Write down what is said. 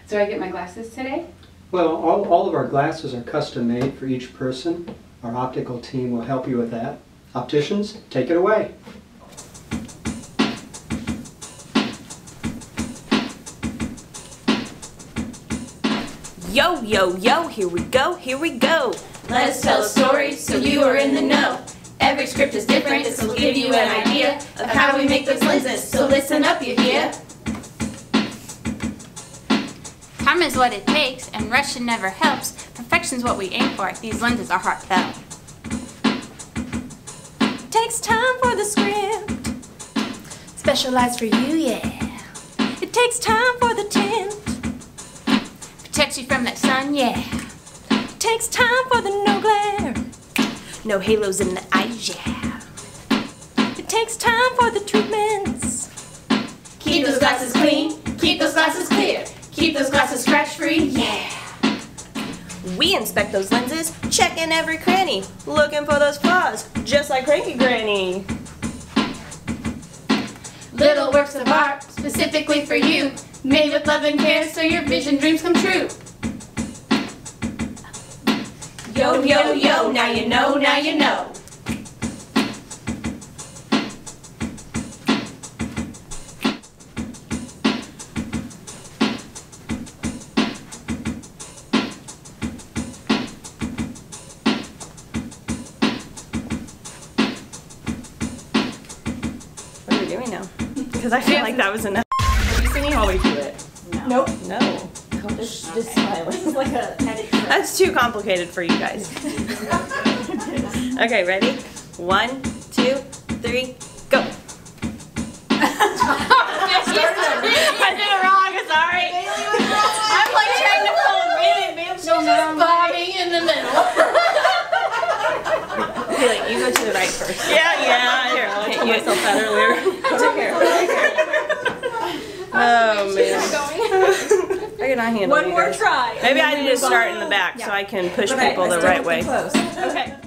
So I get my glasses today? Well, all of our glasses are custom made for each person. Our optical team will help you with that. Opticians, take it away. Yo, yo, yo, here we go, here we go. Let us tell a story so you are in the know. Every script is different, this will give you an idea of how we make those lenses, so listen up, you hear? Time is what it takes, and rushing never helps. Perfection's what we aim for. These lenses are heartfelt. Takes time for the script, specialized for you, yeah. It takes time for the tint, Protects you from that sun, yeah. it takes time for the no glare, no halos in the eyes, yeah. It takes time for the treatments. Keep those glasses clean, keep those glasses clear, keep those glasses scratch-free, yeah. We inspect those lenses, checking every cranny, looking for those flaws, just like Cranky Granny. Little works of art, specifically for you, made with love and care so your vision dreams come true. Yo, yo, yo, now you know, now you know. What are we doing now? Because I feel like that was enough. Are you singing while we do it? Nope. No. Just smile. This is like a edit. That's too complicated for you guys. Okay, ready? 1, 2, 3, go. I did it wrong, sorry. I'm like trying to pull it. She's just bobbing in the middle. Okay, like, you go to the right first. Yeah. Here, I told myself that earlier. Oh, man. I cannot handle it. One more try. Maybe I need to start in the back so I can push people the right way. Okay.